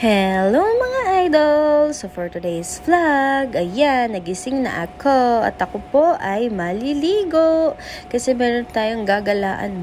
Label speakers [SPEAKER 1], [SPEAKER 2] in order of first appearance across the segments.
[SPEAKER 1] Hello mga idol! So for today's vlog, ayan, nagising na ako at ako po ay maliligo kasi meron tayong gagalaan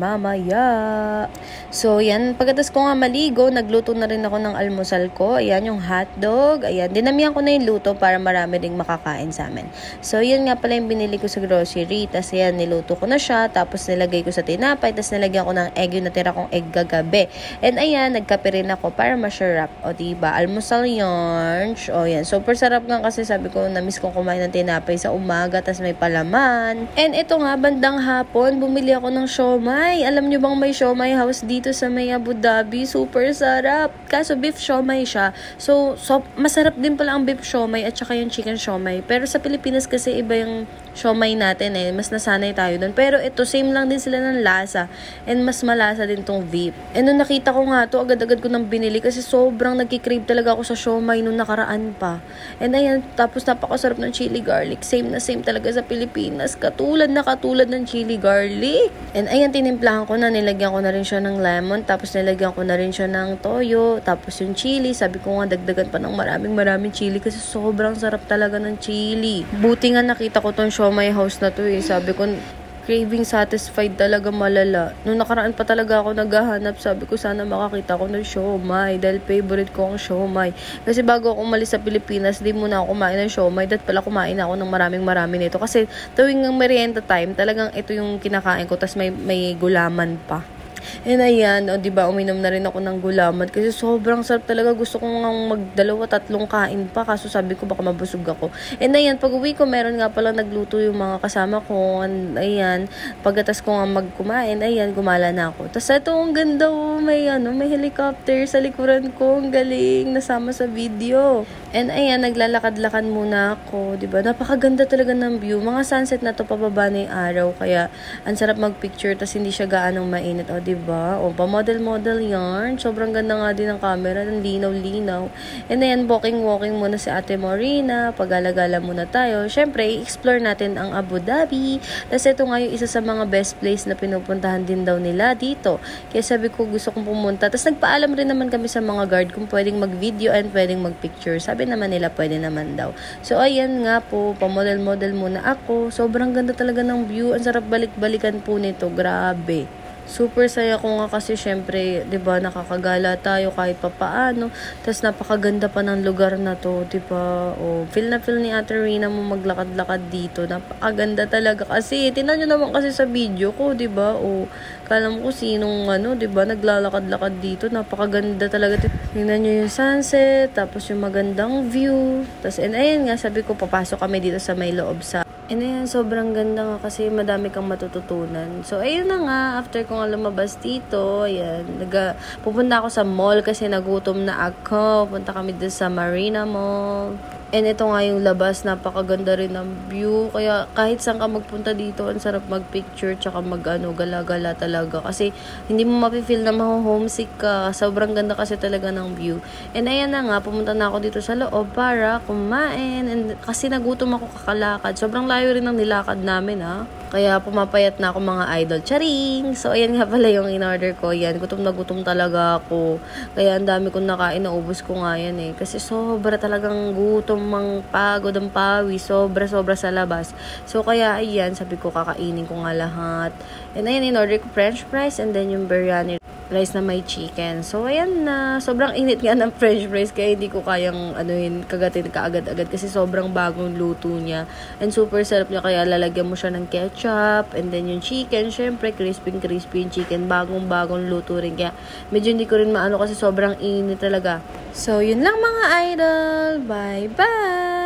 [SPEAKER 1] mamaya. So yan, pagkatapos ko nga maligo, nagluto na rin ako ng almusal ko. Ayan yung hotdog, ayan, dinamihan ko na yung luto para marami ding makakain sa amin. So yan nga pala yung binili ko sa grocery, tapos ayan, niluto ko na siya, tapos nilagay ko sa tinapay, tapos nilagyan ko ng egg, yung natira kong egg gagabi. And ayan, nagkape rin ako para masarap. O diba, almusal yarn. O yan, super sarap nga kasi sabi ko, na-miss kong kumain ng tinapay sa umaga, tas may palaman. And ito nga, bandang hapon, bumili ako ng siomay. Alam nyo bang may siomay house dito sa may Abu Dhabi? Super sarap. Kaso beef siomay siya. So masarap din pala ang beef siomay at saka yung chicken siomay. Pero sa Pilipinas kasi iba yung siomay natin eh. Mas nasanay tayo dun. Pero ito, same lang din sila ng lasa. And mas malasa din tong beef. And nung nakita ko nga to, agad-agad ko nang binili kasi sobrang nagkikrave talaga ako sa siomay nung nakaraan pa. And ayan, tapos napakasarap ng chili garlic. Same na same talaga sa Pilipinas. Katulad ng chili garlic. And ayan, tinimplahan ko na. Nilagyan ko na rin siya ng lemon. Tapos nilagyan ko na rin siya ng toyo. Tapos yung chili. Sabi ko nga, dagdagan pa ng maraming chili kasi sobrang sarap talaga ng chili. Buti nga nakita ko tong siomay house na to eh. Sabi ko, craving satisfied talaga malala. Nung nakaraan pa talaga ako naghahanap, sabi ko sana makakita ko ng siomay dahil favorite ko ang siomay. Kasi bago ako umalis sa Pilipinas, di muna ako kumain ng siomay. Dahil pala kumain ako ng marami nito. Kasi tuwing ang merienda time, talagang ito yung kinakain ko. Tas may gulaman pa. And ayan, o diba, uminom na rin ako ng gulaman kasi sobrang sarap talaga. Gusto ko nga magdalawa, tatlong kain pa kaso sabi ko baka mabusog ako. And ayan, pag uwi ko, meron nga pala nagluto yung mga kasama ko. And ayan, pagkatas ko nga magkumain, ayan, gumala na ako. Tapos ito, ang ganda may helicopter sa likuran ko. Ang galing, nasama sa video. And ayan, naglalakad-lakad muna ako, diba? Napakaganda talaga ng view. Mga sunset na to, pababa na yung araw. Kaya, ang sarap magpicture, tas hindi siya gaanong mainit. O, diba? O, pa-model yarn. Sobrang ganda nga din ng camera. Ang linaw-linaw. And ayan, walking muna si Ate Morina. Pag-alagala muna tayo. Siyempre, i-explore natin ang Abu Dhabi. Tas ito nga yung isa sa mga best place na pinupuntahan din daw nila dito. Kaya sabi ko, gusto kong pumunta. Tas nagpaalam rin naman kami sa mga guard kung pwedeng mag-video and pwedeng mag-picture. Sabi naman nila, pwede naman daw. So, ayan nga po, pa-model muna ako. Sobrang ganda talaga ng view. Ang sarap balik-balikan po nito. Grabe. Super saya ko nga kasi syempre, 'di ba, nakakagala tayo kahit papaano. Tapos napakaganda pa ng lugar na 'to, 'di ba? O, feel ni Ate Rina mo maglakad-lakad dito. Napakaganda talaga kasi tingnan niyo naman kasi sa video ko, 'di ba? O, kala mo ko sinong 'di ba, naglalakad-lakad dito. Napakaganda talaga. Tingnan niyo yung sunset, tapos yung magandang view. Tapos ayan nga, sabi ko papasok kami dito sa may loob sa. And ayan, sobrang ganda nga kasi madami kang matututunan. So, ayun na nga, after ko nga lumabas dito, ayan, pupunta ako sa mall kasi nagutom na ako. Punta kami dito sa Marina Mall. And ito nga yung labas, napakaganda rin ng view. Kaya kahit saan ka magpunta dito, ang sarap magpicture, tsaka gala-gala talaga. Kasi hindi mo mapifeel na maho-homesick ka. Sobrang ganda kasi talaga ng view. And ayan na nga, pumunta na ako dito sa loob para kumain. And kasi nagutom ako kakalakad. Sobrang layo rin ng nilakad namin Kaya pumapayat na ako mga idol. Charing! So ayan nga pala yung in-order ko. Yan, gutom na gutom talaga ako. Kaya ang dami kong nakain, naubos ko nga yan eh. Kasi sobra talagang gutom, pagod ang pawi, sobra sa labas. So kaya ayan, sabi ko kakainin ko nga lahat. And ayan, in-order ko french fries and then yung biryani rice na may chicken. So ayan na, sobrang init nga ng french fries kaya hindi ko kayang kagatin kaagad-agad kasi sobrang bagong luto niya. And super sarap niya kaya lalagyan mo siya ng ketchup and then yung chicken, syempre crispy yung chicken, bagong luto rin kaya medyo hindi ko rin maano kasi sobrang init talaga. So yun lang mga idol. Bye bye.